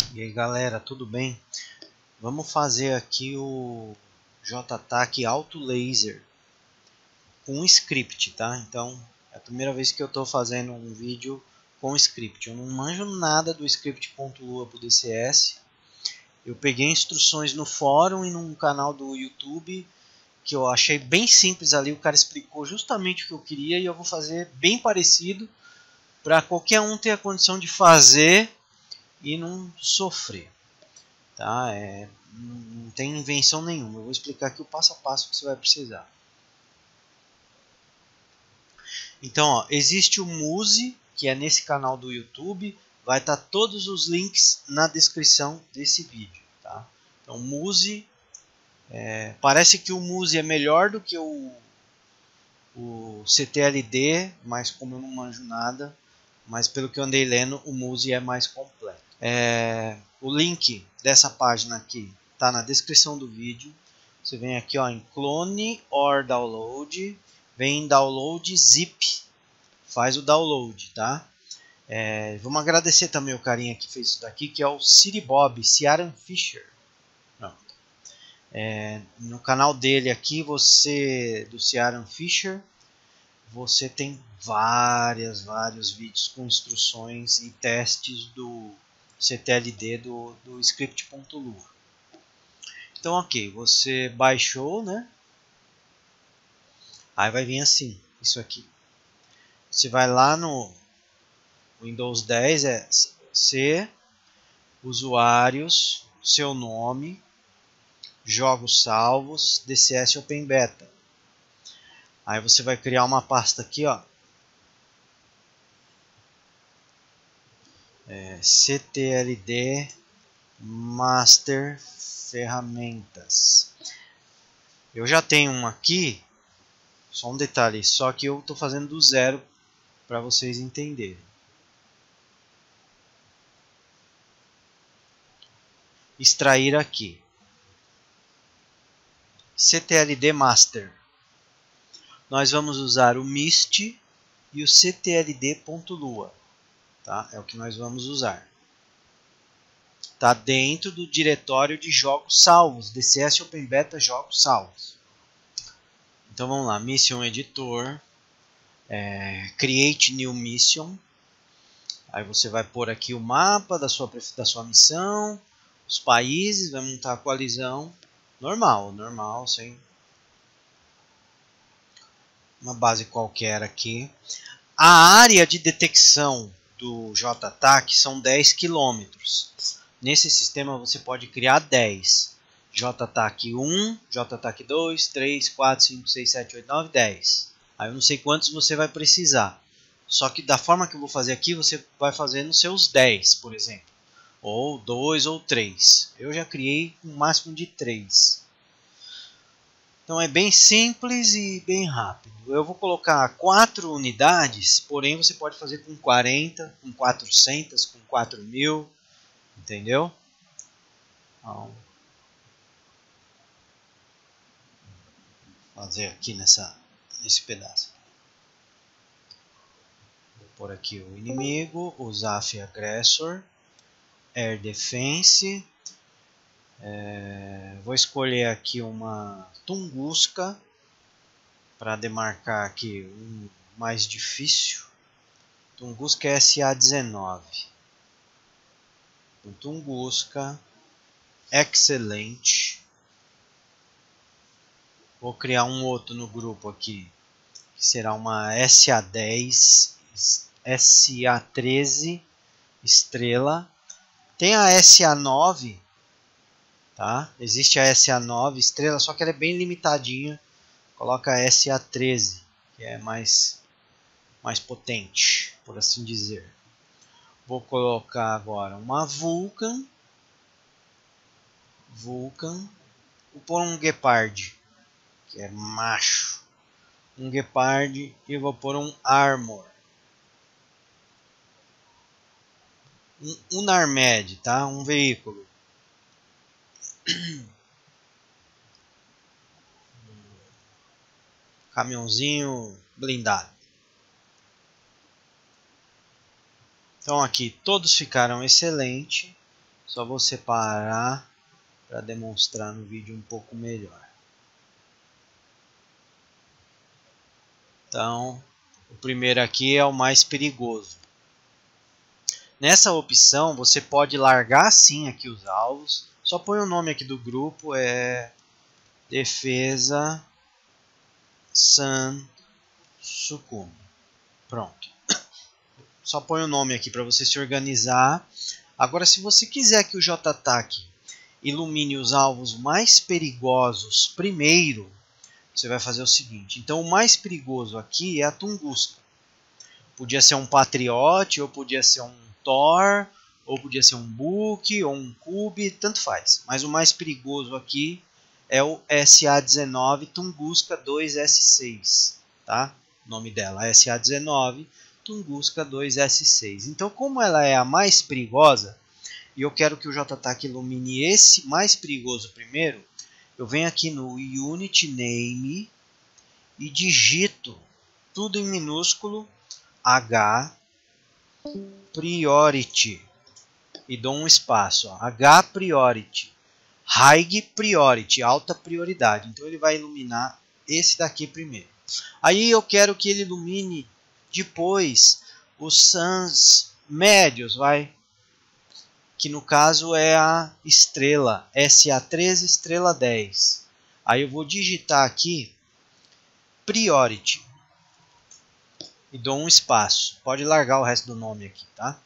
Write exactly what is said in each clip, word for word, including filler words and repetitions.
E aí galera, tudo bem? Vamos fazer aqui o J T A C Auto Laser com script, tá? Então é a primeira vez que eu estou fazendo um vídeo com script. Eu não manjo nada do script.lua para o D C S. Eu peguei instruções no fórum e num canal do YouTube que eu achei bem simples ali. O cara explicou justamente o que eu queria e eu vou fazer bem parecido para qualquer um ter a condição de fazer e não sofrer. Tá? É, não tem invenção nenhuma. Eu vou explicar aqui o passo a passo que você vai precisar. Então, ó, existe o Muse, que é nesse canal do YouTube. Vai estar todos os links na descrição desse vídeo. Tá? Então, Muse. É, parece que o Muse é melhor do que o, o C T L D, mas como eu não manjo nada, mas pelo que eu andei lendo, o Muse é mais completo. É, o link dessa página aqui está na descrição do vídeo. Você vem aqui ó, em clone or download, vem em download zip, faz o download, tá? É, vamos agradecer também o carinha que fez isso daqui, que é o City Bob, Ciaran Fisher. Pronto. É, no canal dele aqui, você do Ciaran Fisher, você tem várias, vários vídeos com instruções e testes do C T L D do, do script.lua. Então, ok, você baixou, né? Aí vai vir assim, isso aqui. Você vai lá no Windows dez, é C, usuários, seu nome, jogos salvos, D C S Open Beta. Aí você vai criar uma pasta aqui, ó. É, C T L D Master Ferramentas. Eu já tenho uma aqui, só um detalhe, só que eu estou fazendo do zero para vocês entenderem. Extrair aqui. C T L D Master. Nós vamos usar o Mist e o C T L D.lua. Tá? É o que nós vamos usar. Está dentro do diretório de jogos salvos, D C S Open Beta jogos salvos. Então vamos lá, Mission Editor, é, Create New Mission. Aí você vai pôr aqui o mapa da sua, da sua missão, os países, vai montar a coalizão, normal, normal, sem uma base qualquer aqui. A área de detecção do J T A C são dez quilômetros. Nesse sistema você pode criar dez. J T A C um, J T A C dois, três, quatro, cinco, seis, sete, oito, nove, dez. Aí eu não sei quantos você vai precisar. Só que da forma que eu vou fazer aqui, você vai fazer nos seus dez, por exemplo. Ou dois ou três. Eu já criei um máximo de três. Então é bem simples e bem rápido. Eu vou colocar quatro unidades, porém você pode fazer com quarenta, com quatrocentas, com quatro mil. Entendeu? Então, vou fazer aqui nessa, nesse pedaço. Vou pôr aqui o inimigo, o Zaf Aggressor, Air Defense. É, vou escolher aqui uma Tunguska para demarcar aqui um mais difícil. Tunguska S A dezenove. Tunguska, excelente. Vou criar um outro no grupo aqui, que será uma S A dez, S A treze, estrela. Tem a S A nove, tá? Existe a S A nove, estrela, só que ela é bem limitadinha. Coloca a S A treze, que é mais, mais potente, por assim dizer. Vou colocar agora uma Vulcan. Vulcan. Vou pôr um Gepard, que é macho. Um Gepard e vou pôr um Armor. Um Unarmed, tá? Um veículo. Caminhãozinho blindado. Então aqui todos ficaram excelentes. Só vou separar para demonstrar no vídeo um pouco melhor. Então, o primeiro aqui é o mais perigoso. Nessa opção, você pode largar sim aqui os alvos. Só põe o nome aqui do grupo, é Defesa San Sukumi. Pronto. Só põe o nome aqui para você se organizar. Agora, se você quiser que o J-Attack ilumine os alvos mais perigosos primeiro, você vai fazer o seguinte. Então, o mais perigoso aqui é a Tunguska. Podia ser um Patriot, ou podia ser um Thor, ou podia ser um Book, ou um Cube, tanto faz. Mas o mais perigoso aqui é o S A dezenove Tunguska dois S seis. Tá? O nome dela é S A dezenove Tunguska dois S seis. Então, como ela é a mais perigosa, e eu quero que o J-Attack ilumine esse mais perigoso primeiro, eu venho aqui no Unit Name e digito tudo em minúsculo H Priority e dou um espaço, ó, H Priority, High Priority, alta prioridade. Então ele vai iluminar esse daqui primeiro. Aí eu quero que ele ilumine depois os Suns médios, vai, que no caso é a estrela S A treze estrela dez. Aí eu vou digitar aqui Priority e dou um espaço. Pode largar o resto do nome aqui, tá?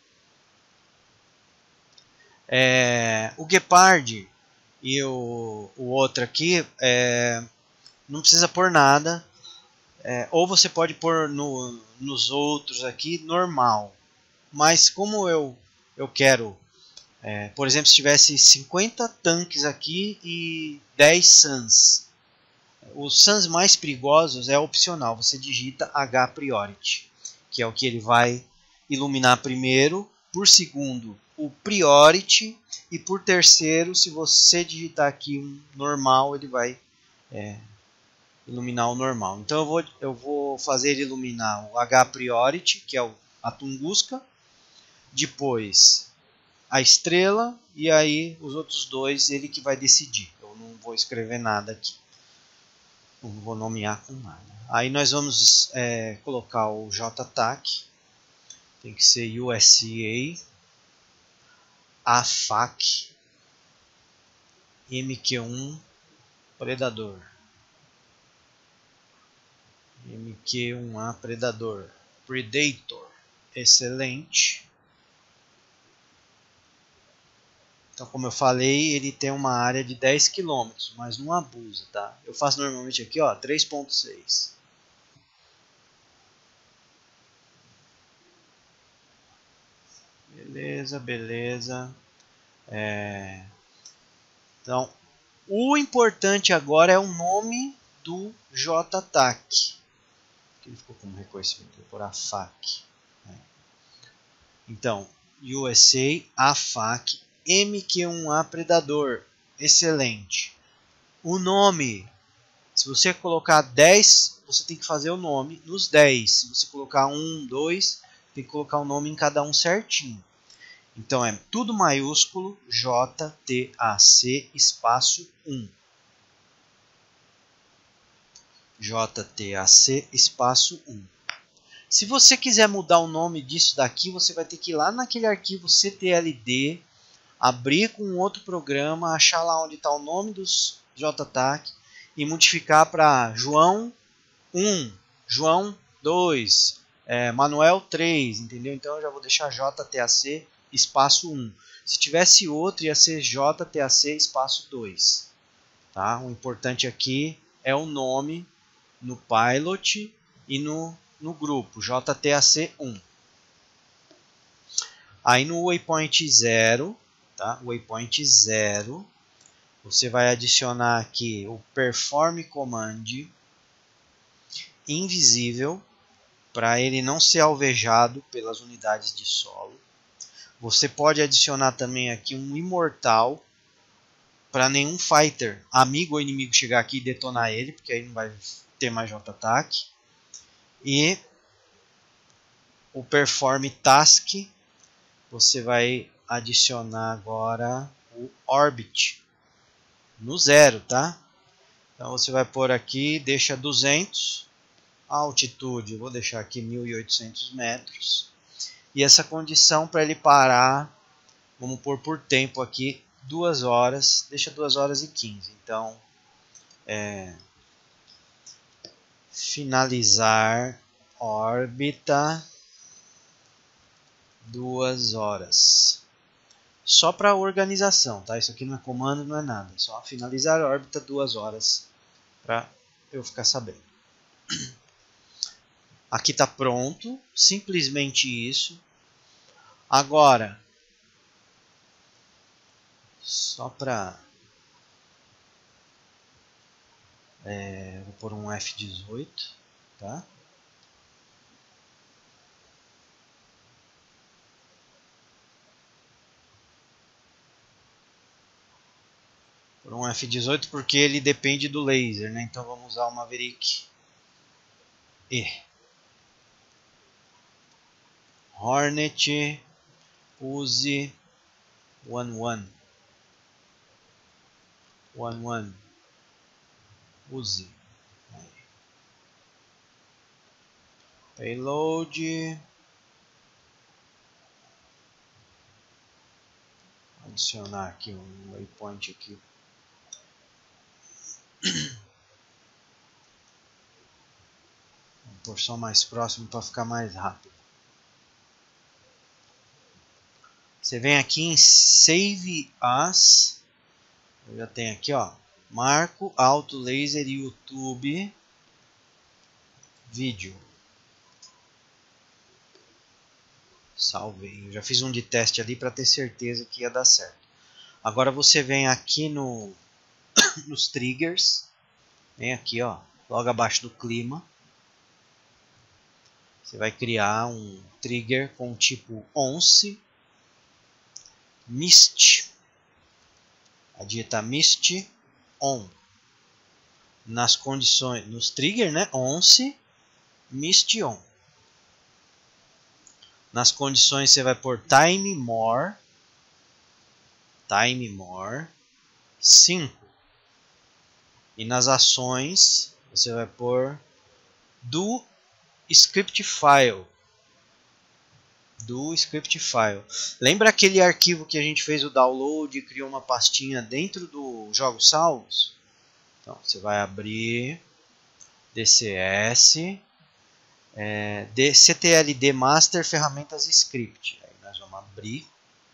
É, o Gepard e o, o outro aqui é, não precisa pôr nada. É, ou você pode pôr no, nos outros aqui normal. Mas como eu, eu quero, é, por exemplo, se tivesse cinquenta tanques aqui e dez Suns. Os Suns mais perigosos é opcional, você digita H Priority, que é o que ele vai iluminar primeiro, por segundo o Priority e por terceiro, se você digitar aqui um normal, ele vai é, iluminar o normal. Então eu vou, eu vou fazer ele iluminar o H Priority, que é o, a Tunguska, depois a estrela e aí os outros dois ele que vai decidir. Eu não vou escrever nada aqui. Não vou nomear com nada. Aí nós vamos é, colocar o J-Attack. Tem que ser U S A, A F A C, M Q um, Predador. M Q um A Predador. Predator. Excelente. Então, como eu falei, ele tem uma área de dez quilômetros, mas não abusa, tá? Eu faço normalmente aqui, ó, três ponto seis. Beleza, beleza. É... Então, o importante agora é o nome do J-Attack. Ele ficou como reconhecimento, vou pôr A F A C. Né? Então, U S A, A F A C, M Q um A Predador. Excelente. O nome, se você colocar dez, você tem que fazer o nome nos dez. Se você colocar um, dois, tem que colocar o nome em cada um certinho. Então é tudo maiúsculo, J T A C espaço um. J T A C espaço um. Se você quiser mudar o nome disso daqui, você vai ter que ir lá naquele arquivo C T L D, abrir com um outro programa, achar lá onde está o nome dos J-Attack e modificar para João um, João dois, é, Manuel três, entendeu? Então eu já vou deixar J T A C espaço um. Se tivesse outro, ia ser J T A C espaço dois. Tá? O importante aqui é o nome no Pilot e no, no grupo, J T A C um. Aí no Waypoint zero, tá? Waypoint zero, você vai adicionar aqui o Perform Command invisível, para ele não ser alvejado pelas unidades de solo. Você pode adicionar também aqui um imortal, para nenhum fighter, amigo ou inimigo, chegar aqui e detonar ele, porque aí não vai ter mais J-Attack. E o Perform Task, você vai adicionar agora o orbit no zero, tá? Então você vai pôr aqui, deixa duzentos, a altitude eu vou deixar aqui mil e oitocentos metros, e essa condição para ele parar, vamos pôr por tempo aqui, duas horas, deixa duas horas e quinze. Então, é, finalizar órbita duas horas. Só para organização, tá? Isso aqui não é comando, não é nada. É só finalizar a órbita duas horas para eu ficar sabendo. Aqui está pronto, simplesmente isso. Agora, só para é, vou pôr um F dezoito, tá? Por um F dezoito porque ele depende do laser, né? Então vamos usar o Maverick E. Hornet, use onze, onze, onze, onze, use. Aí. Payload, adicionar aqui um waypoint aqui. Vou pôr só mais próximo para ficar mais rápido. Você vem aqui em Save As. Eu já tenho aqui, ó. Marco, Auto Laser, YouTube, vídeo. Salvei. Eu já fiz um de teste ali para ter certeza que ia dar certo. Agora você vem aqui no nos triggers. Vem aqui, ó, logo abaixo do clima. Você vai criar um trigger com o tipo once Mist. A dieta Mist on. Nas condições, nos trigger, né? once Mist on. Nas condições você vai pôr time more. Time more cinco. E nas ações você vai pôr do script file. Do script file. Lembra aquele arquivo que a gente fez o download e criou uma pastinha dentro do Jogos Salvos? Então você vai abrir D C S, é, C T L D Master Ferramentas Script. Aí nós vamos abrir.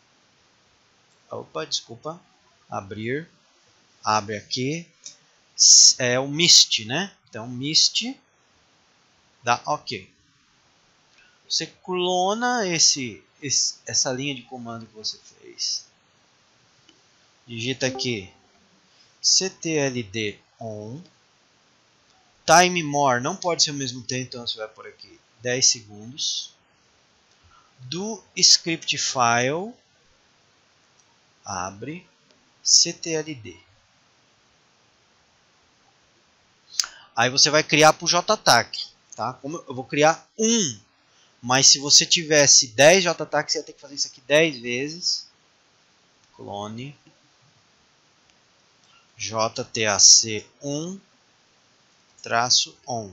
Opa, desculpa. Abrir. Abre aqui. É o Mist, né? Então Mist. Dá OK. Você clona esse, esse, essa linha de comando que você fez. Digita aqui C T L D on. Time more não pode ser ao mesmo tempo, então você vai por aqui dez segundos. Do script file. Abre C T L D. Aí você vai criar para o J TAC. Tá? Como eu vou criar um. Mas se você tivesse dez J TAC, você ia ter que fazer isso aqui dez vezes. Clone. J T A C um traço on.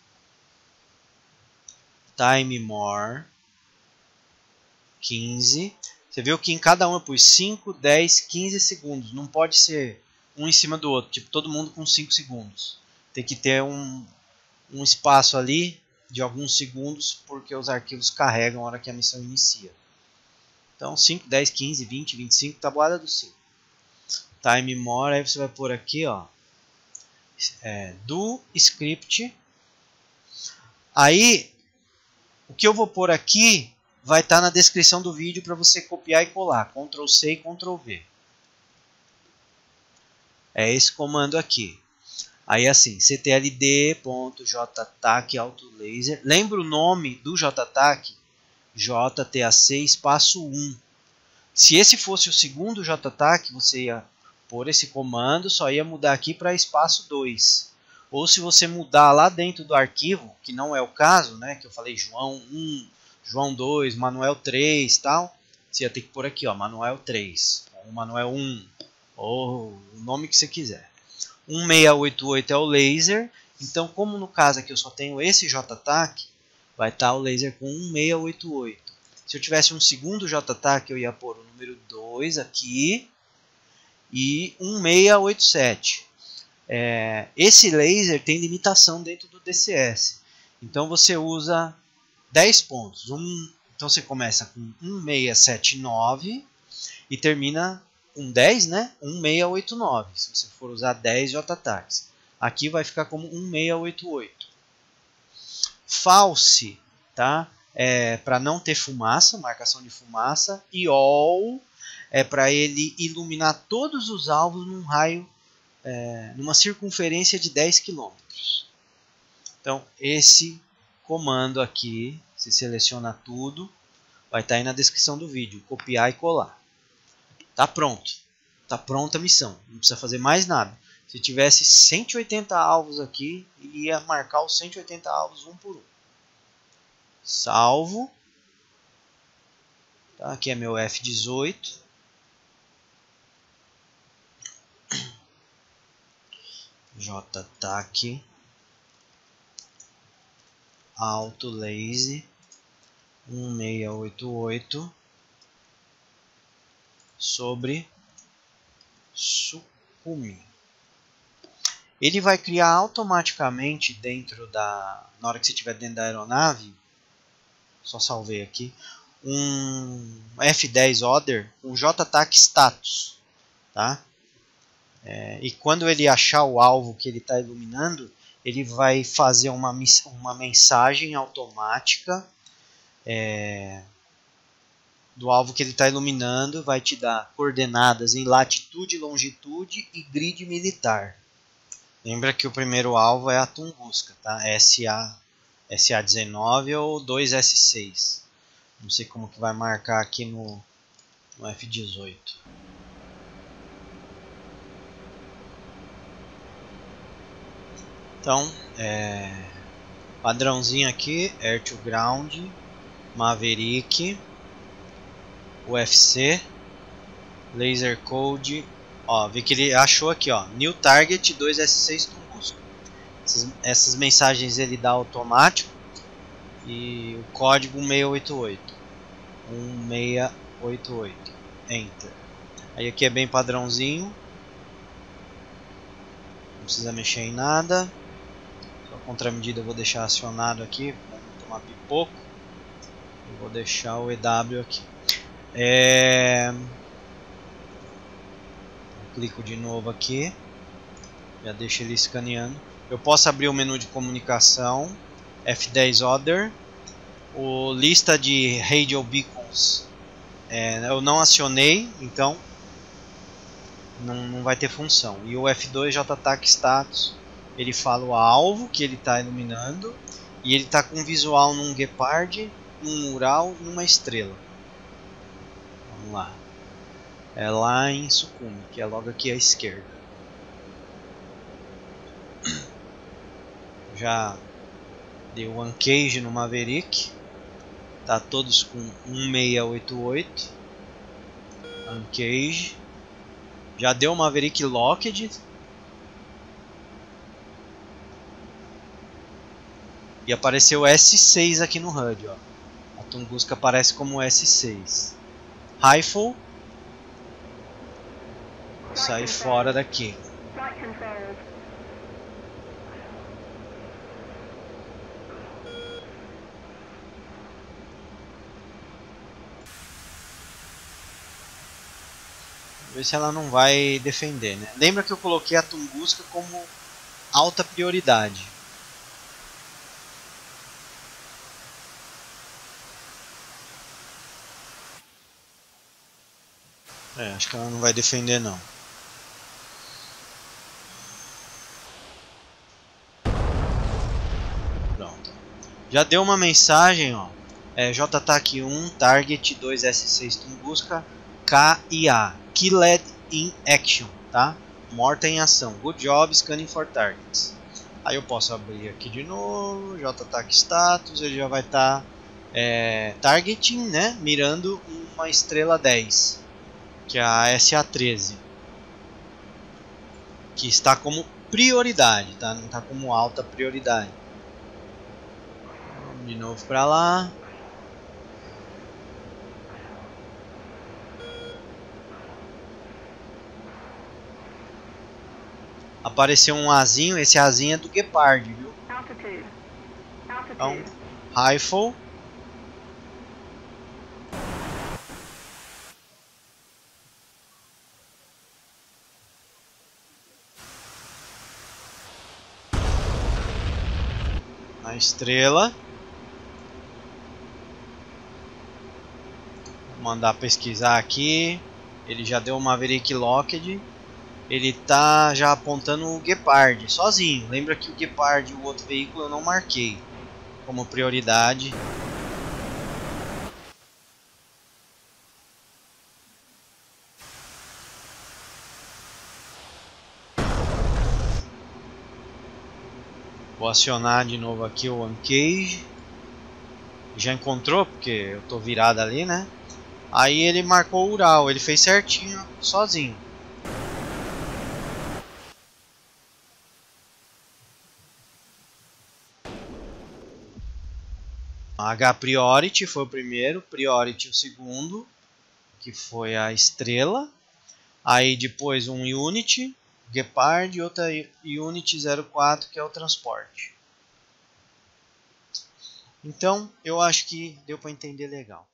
Time more quinze. Você viu que em cada um eu pus cinco, dez, quinze segundos. Não pode ser um em cima do outro. Tipo, todo mundo com cinco segundos. Tem que ter um, um espaço ali de alguns segundos, porque os arquivos carregam na hora que a missão inicia. Então cinco, dez, quinze, vinte, vinte e cinco, tabuada do cinco. Time more, aí você vai pôr aqui, ó, é, do script. Aí, o que eu vou pôr aqui vai estar na descrição do vídeo para você copiar e colar. control C e control V. É esse comando aqui. Aí assim, ctld.jtac autolaser. Lembra o nome do J TAC? J T A C espaço um. Se esse fosse o segundo J TAC, você ia pôr esse comando, só ia mudar aqui para espaço dois. Ou se você mudar lá dentro do arquivo, que não é o caso, né, que eu falei João um, João dois, Manuel três, tal, você ia ter que pôr aqui, ó, Manuel três, ou Manuel um, ou o nome que você quiser. um seis oito oito é o laser, então como no caso aqui eu só tenho esse J TAC, vai estar o laser com um seis oito oito. Se eu tivesse um segundo J TAC, eu ia pôr o número dois aqui e um seis oito sete. É, esse laser tem limitação dentro do D C S, então você usa dez pontos. Um, então você começa com um seis sete nove e termina com dez, né? um seis oito nove, se você for usar dez J TACs. Aqui vai ficar como um seis oito oito. False, tá? É para não ter fumaça, marcação de fumaça. E all é para ele iluminar todos os alvos num raio, é, numa circunferência de dez quilômetros. Então esse comando aqui, se seleciona tudo, vai estar aí na descrição do vídeo. Copiar e colar. Tá pronto. Tá pronta a missão. Não precisa fazer mais nada. Se tivesse cento e oitenta alvos aqui, ele ia marcar os cento e oitenta alvos um por um. Salvo. Tá, aqui é meu F dezoito. J TAC. Auto Laser um seis oito oito sobre Sukumi. Ele vai criar automaticamente dentro da, na hora que você estiver dentro da aeronave, só salvei aqui, um F dez Order, um J TAC status, tá? É, e quando ele achar o alvo que ele está iluminando, ele vai fazer uma, uma mensagem automática é, do alvo que ele está iluminando, vai te dar coordenadas em latitude, longitude e grid militar. Lembra que o primeiro alvo é a Tunguska, tá? S A dezenove ou dois S seis. Não sei como que vai marcar aqui no, no F dezoito. Então, é, padrãozinho aqui, Air to Ground, Maverick, U F C, Laser Code, ó, vê que ele achou aqui, ó, New Target dois S seis Tunguska. Essas, essas mensagens ele dá automático e o código um seis oito oito, um seis oito oito, Enter. Aí aqui é bem padrãozinho, não precisa mexer em nada. Contramedida eu vou deixar acionado aqui para não tomar pipoco. Eu vou deixar o E W aqui. É... Eu clico de novo aqui. Já deixo ele escaneando. Eu posso abrir o menu de comunicação. F dez Order. O lista de Radio Beacons. É, eu não acionei, então não, não vai ter função. E o F dois J TAC Status. Ele fala o alvo que ele está iluminando e ele está com visual num guepardo, num mural, numa estrela. Vamos lá. É lá em Sukumi, que é logo aqui à esquerda. Já dei o Uncage no Maverick. Tá todos com um seis oito oito. Uncage. Já deu o Maverick Locked. E apareceu S seis aqui no H U D, ó. A Tunguska aparece como S seis. Rifle. Sai fora daqui. Vamos ver se ela não vai defender, né? Lembra que eu coloquei a Tunguska como alta prioridade. É, acho que ela não vai defender não. Pronto. Já deu uma mensagem, ó. É, J TAC um, Target dois S seis Tunguska, K I A. Killed in Action, tá? Morta em ação. Good job, scanning for targets. Aí eu posso abrir aqui de novo, J TAC Status, ele já vai estar tá, é, targeting, né? Mirando uma a estrela dez, que é a S A treze, que está como prioridade, tá? Não está como alta prioridade. Vamos de novo para lá. Apareceu um azinho, esse azinho é do Gepard, viu? Altitude. Altitude. Então, rifle. Na estrela. Vou mandar pesquisar aqui. Ele já deu uma Maverick Locked. Ele tá já apontando o Gepard sozinho. Lembra que o Gepard e o outro veículo eu não marquei como prioridade. Vou acionar de novo aqui o Uncage. Já encontrou, porque eu tô virado ali, né? Aí ele marcou o Ural, ele fez certinho, sozinho. H Priority foi o primeiro, Priority o segundo, que foi a estrela. Aí depois um Unity, Gepard, e outra Unity zero quatro, que é o transporte. Então eu acho que deu para entender legal.